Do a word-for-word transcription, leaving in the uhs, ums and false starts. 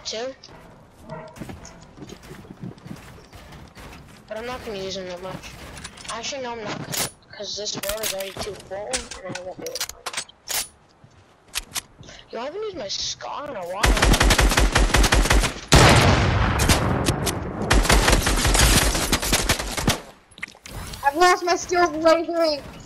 too. But I'm not gonna use them that much. Actually, no, I'm not, because this world is already too full, and I won't be able to find it. Yo, I haven't used my scar in a while. I've lost my skills lasering.